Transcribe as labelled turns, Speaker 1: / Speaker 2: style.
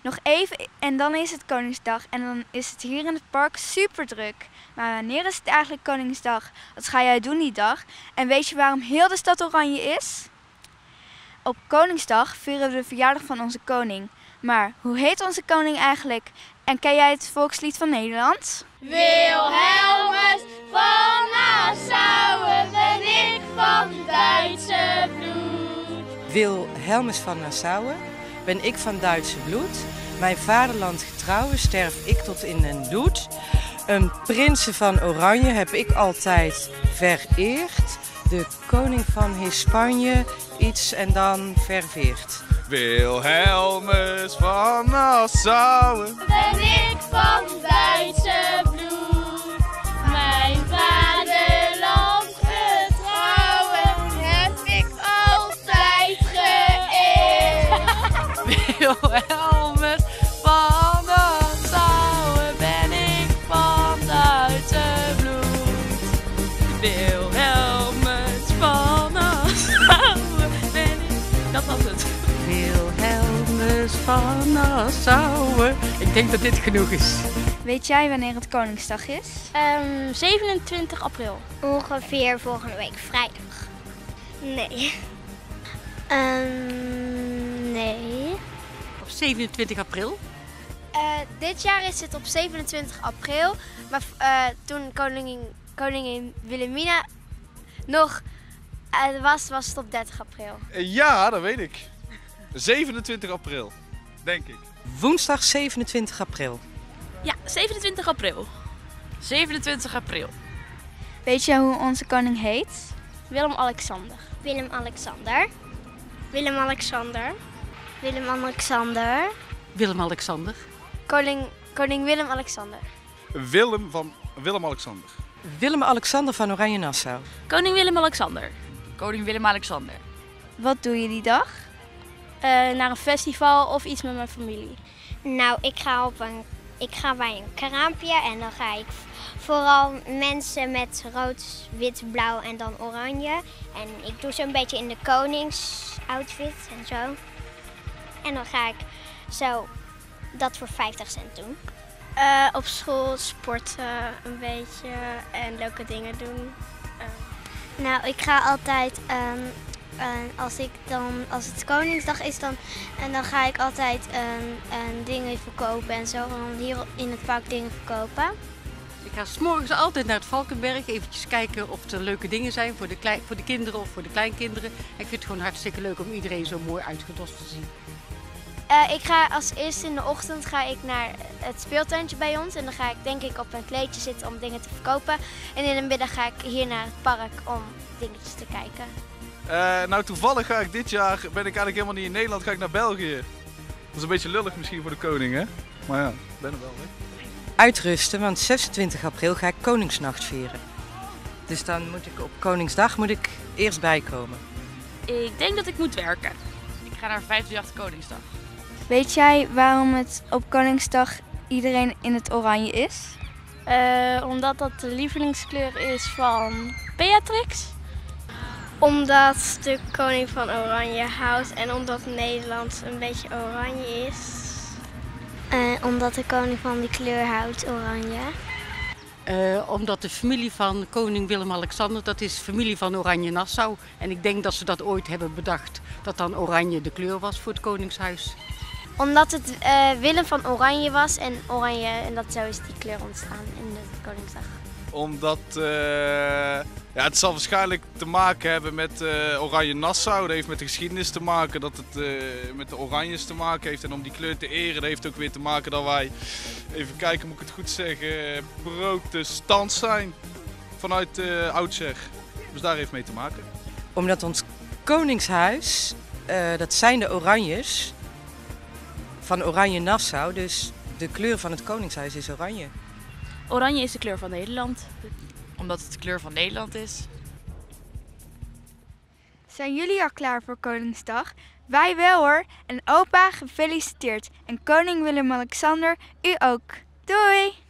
Speaker 1: Nog even en dan is het Koningsdag en dan is het hier in het park super druk. Maar wanneer is het eigenlijk Koningsdag? Wat ga jij doen die dag? En weet je waarom heel de stad oranje is? Op Koningsdag vieren we de verjaardag van onze koning. Maar hoe heet onze koning eigenlijk? En ken jij het volkslied van Nederland?
Speaker 2: Wilhelmus van Nassau ben ik van Duitse bloed.
Speaker 3: Wilhelmus van Nassau ben ik van Duitse bloed. Mijn vaderland getrouwen sterf ik tot in den dood. Een prinsen van Oranje heb ik altijd vereerd. De koning van Hispanje iets en dan verveerd.
Speaker 4: Wilhelmus van Nassau
Speaker 2: Ben ik van Duitse bloed. Mijn vaderland getrouwen heb ik altijd geëerd.
Speaker 5: Wilhelmus van Nassau ben ik van Duitse bloed. Wilhelmus van Nassau ben ik... Dat was het. Wilhelmus van Nassau. Ik denk dat dit genoeg is.
Speaker 1: Weet jij wanneer het Koningsdag is?
Speaker 2: 27 april.
Speaker 6: Ongeveer volgende week vrijdag. Nee. Nee.
Speaker 5: Op 27 april.
Speaker 6: Dit jaar is het op 27 april. Maar toen koningin Wilhelmina nog was het op 30 april.
Speaker 4: Ja, dat weet ik. 27 april, denk ik.
Speaker 3: Woensdag 27 april.
Speaker 5: Ja, 27 april. 27 april.
Speaker 1: Weet jij hoe onze koning heet?
Speaker 2: Willem-Alexander.
Speaker 6: Willem-Alexander. Willem-Alexander. Willem-Alexander.
Speaker 5: Willem-Alexander.
Speaker 2: Koning Willem-Alexander.
Speaker 4: Willem-Alexander.
Speaker 3: Willem-Alexander van Oranje-Nassau.
Speaker 5: Koning Willem-Alexander. Koning Willem-Alexander.
Speaker 1: Wat doe je die dag?
Speaker 2: Naar een festival of iets met mijn familie.
Speaker 6: Nou, ik ga bij een kraampje en dan ga ik vooral mensen met rood, wit, blauw en dan oranje. En ik doe ze een beetje in de koningsoutfit en zo. En dan ga ik zo dat voor 50 cent doen.
Speaker 2: Op school sporten een beetje en leuke dingen doen.
Speaker 6: Nou, ik ga altijd, als het Koningsdag is, dan ga ik altijd dingen verkopen en zo. En hier in het park dingen verkopen.
Speaker 5: Ik ga 's morgens altijd naar het Valkenberg, eventjes kijken of er leuke dingen zijn voor de kinderen of voor de kleinkinderen. En ik vind het gewoon hartstikke leuk om iedereen zo mooi uitgedost te zien.
Speaker 2: Ik ga als eerste in de ochtend naar het speeltuintje bij ons. En dan ga ik denk ik op een kleedje zitten om dingen te verkopen. En in de middag ga ik hier naar het park om dingetjes te kijken.
Speaker 4: Nou, toevallig ga ik dit jaar, ben ik eigenlijk helemaal niet in Nederland, ga ik naar België. Dat is een beetje lullig misschien voor de koning, hè? Maar ja, ik ben er wel, hè?
Speaker 3: Uitrusten, want 26 april ga ik Koningsnacht vieren. Dus dan moet ik op Koningsdag eerst bijkomen.
Speaker 5: Ik denk dat ik moet werken. Ik ga naar 538 Koningsdag.
Speaker 1: Weet jij waarom het op Koningsdag iedereen in het oranje is?
Speaker 2: Omdat dat de lievelingskleur is van Beatrix. Omdat de koning van Oranje houdt en omdat Nederland een beetje oranje is.
Speaker 6: Omdat de koning van die kleur houdt, oranje.
Speaker 5: Omdat de familie van koning Willem-Alexander, dat is familie van Oranje-Nassau. En ik denk dat ze dat ooit hebben bedacht, dat dan oranje de kleur was voor het koningshuis.
Speaker 2: Omdat het Willem van Oranje was en oranje en dat zo is die kleur ontstaan in de Koningsdag.
Speaker 4: Omdat, ja, het zal waarschijnlijk te maken hebben met Oranje-Nassau. Dat heeft met de geschiedenis te maken, dat het met de Oranjes te maken heeft. En om die kleur te eren, dat heeft ook weer te maken dat wij, even kijken, moet ik het goed zeggen, protestant zijn. Vanuit oudsher. Dus daar heeft mee te maken.
Speaker 3: Omdat ons koningshuis, dat zijn de Oranjes van Oranje-Nassau. Dus de kleur van het koningshuis is oranje.
Speaker 5: Oranje is de kleur van Nederland. Omdat het de kleur van Nederland is.
Speaker 1: Zijn jullie al klaar voor Koningsdag? Wij wel hoor. En opa, gefeliciteerd. En koning Willem-Alexander, u ook. Doei!